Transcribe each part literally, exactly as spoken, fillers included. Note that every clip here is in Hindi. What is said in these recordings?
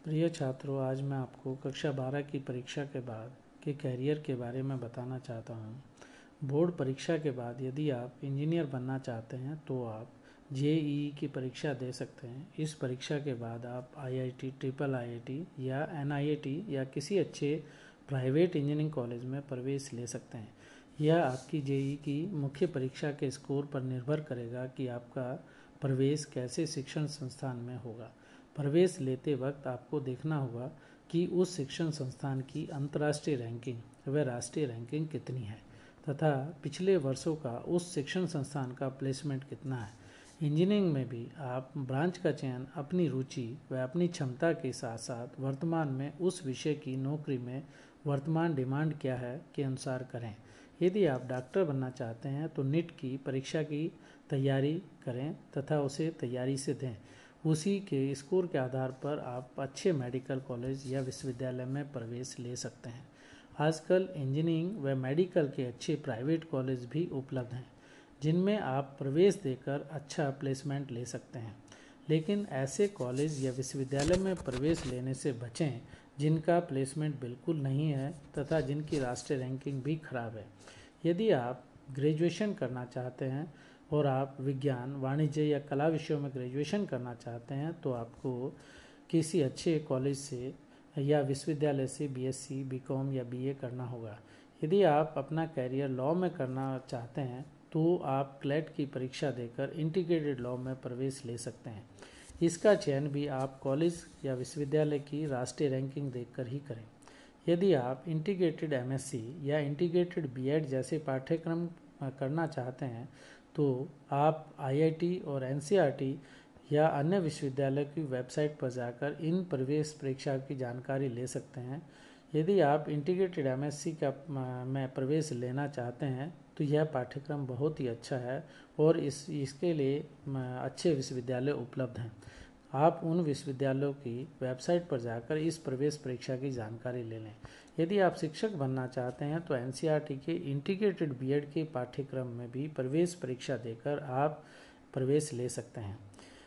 प्रिय छात्रों, आज मैं आपको कक्षा बारह की परीक्षा के बाद के कैरियर के बारे में बताना चाहता हूँ। बोर्ड परीक्षा के बाद यदि आप इंजीनियर बनना चाहते हैं तो आप जे ई ई की परीक्षा दे सकते हैं। इस परीक्षा के बाद आप I I T, triple I I T या एन आई आई टी या किसी अच्छे प्राइवेट इंजीनियरिंग कॉलेज में प्रवेश ले सकते हैं। यह आपकी जे ई ई की मुख्य परीक्षा के स्कोर पर निर्भर करेगा कि आपका प्रवेश कैसे शिक्षण संस्थान में होगा। प्रवेश लेते वक्त आपको देखना होगा कि उस शिक्षण संस्थान की अंतर्राष्ट्रीय रैंकिंग व राष्ट्रीय रैंकिंग कितनी है तथा पिछले वर्षों का उस शिक्षण संस्थान का प्लेसमेंट कितना है। इंजीनियरिंग में भी आप ब्रांच का चयन अपनी रुचि व अपनी क्षमता के साथ साथ वर्तमान में उस विषय की नौकरी में वर्तमान डिमांड क्या है के अनुसार करें। यदि आप डॉक्टर बनना चाहते हैं तो नीट की परीक्षा की तैयारी करें तथा उसे तैयारी से दें। उसी के स्कोर के आधार पर आप अच्छे मेडिकल कॉलेज या विश्वविद्यालय में प्रवेश ले सकते हैं। आजकल इंजीनियरिंग व मेडिकल के अच्छे प्राइवेट कॉलेज भी उपलब्ध हैं जिनमें आप प्रवेश देकर अच्छा प्लेसमेंट ले सकते हैं। लेकिन ऐसे कॉलेज या विश्वविद्यालय में प्रवेश लेने से बचें जिनका प्लेसमेंट बिल्कुल नहीं है तथा जिनकी राष्ट्रीय रैंकिंग भी खराब है। यदि आप ग्रेजुएशन करना चाहते हैं और आप विज्ञान, वाणिज्य या कला विषयों में ग्रेजुएशन करना चाहते हैं तो आपको किसी अच्छे कॉलेज से या विश्वविद्यालय से B S C, B com या बी ए करना होगा। यदि आप अपना कैरियर लॉ में करना चाहते हैं तो आप क्लैट की परीक्षा देकर इंटीग्रेटेड लॉ में प्रवेश ले सकते हैं। इसका चयन भी आप कॉलेज या विश्वविद्यालय की राष्ट्रीय रैंकिंग देखकर ही करें। यदि आप इंटीग्रेटेड एम एस सी या इंटीग्रेटेड बी एड जैसे पाठ्यक्रम करना चाहते हैं तो आप आई आई टी और N C E R T या अन्य विश्वविद्यालय की वेबसाइट पर जाकर इन प्रवेश परीक्षा की जानकारी ले सकते हैं। यदि आप इंटीग्रेटेड एम एस सी का में प्रवेश लेना चाहते हैं तो यह पाठ्यक्रम बहुत ही अच्छा है और इस इसके लिए अच्छे विश्वविद्यालय उपलब्ध हैं। आप उन विश्वविद्यालयों की वेबसाइट पर जाकर इस प्रवेश परीक्षा की जानकारी ले लें। यदि आप शिक्षक बनना चाहते हैं तो N C E R T के इंटीग्रेटेड बी एड के पाठ्यक्रम में भी प्रवेश परीक्षा देकर आप प्रवेश ले सकते हैं।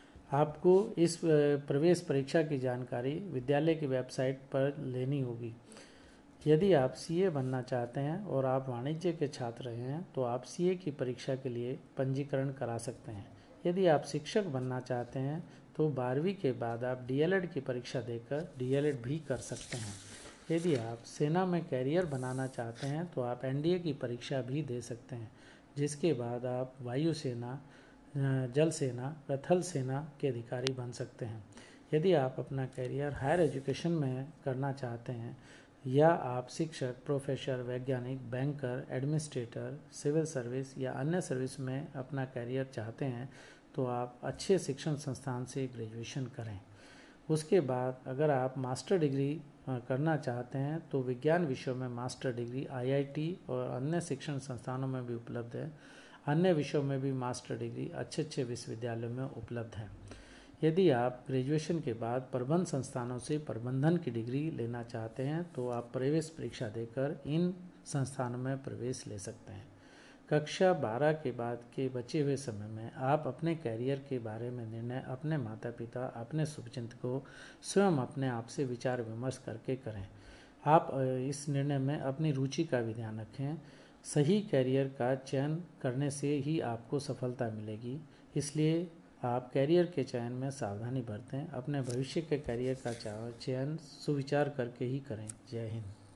आपको इस प्रवेश परीक्षा की जानकारी विद्यालय की वेबसाइट पर लेनी होगी। यदि आप सी ए बनना चाहते हैं और आप वाणिज्य के छात्र हैं तो आप सी ए की परीक्षा के लिए पंजीकरण करा सकते हैं। यदि आप शिक्षक बनना चाहते हैं तो बारहवीं के बाद आप डी एल एड की परीक्षा देकर डी एल एड भी कर सकते हैं। यदि आप सेना में कैरियर बनाना चाहते हैं तो आप एन डी ए की परीक्षा भी दे सकते हैं, जिसके बाद आप वायुसेना, जल सेना व थल सेना के अधिकारी बन सकते हैं। यदि आप अपना कैरियर हायर एजुकेशन में करना चाहते हैं या आप शिक्षक, प्रोफेसर, वैज्ञानिक, बैंकर, एडमिनिस्ट्रेटर, सिविल सर्विस या अन्य सर्विस में अपना कैरियर चाहते हैं तो आप अच्छे शिक्षण संस्थान से ग्रेजुएशन करें। उसके बाद अगर आप मास्टर डिग्री करना चाहते हैं तो विज्ञान विषयों में master degree I I T और अन्य शिक्षण संस्थानों में भी उपलब्ध है। अन्य विषयों में भी मास्टर डिग्री अच्छे अच्छे विश्वविद्यालयों में उपलब्ध है। यदि आप ग्रेजुएशन के बाद प्रबंध संस्थानों से प्रबंधन की डिग्री लेना चाहते हैं तो आप प्रवेश परीक्षा देकर इन संस्थानों में प्रवेश ले सकते हैं। कक्षा बारह के बाद के बचे हुए समय में आप अपने कैरियर के बारे में निर्णय अपने माता पिता, अपने शुभचिंतकों, स्वयं अपने आप से विचार विमर्श करके करें। आप इस निर्णय में अपनी रुचि का भी ध्यान रखें। सही कैरियर का चयन करने से ही आपको सफलता मिलेगी, इसलिए आप कैरियर के चयन में सावधानी बरतें। अपने भविष्य के कैरियर का चयन सुविचार करके ही करें। जय हिंद।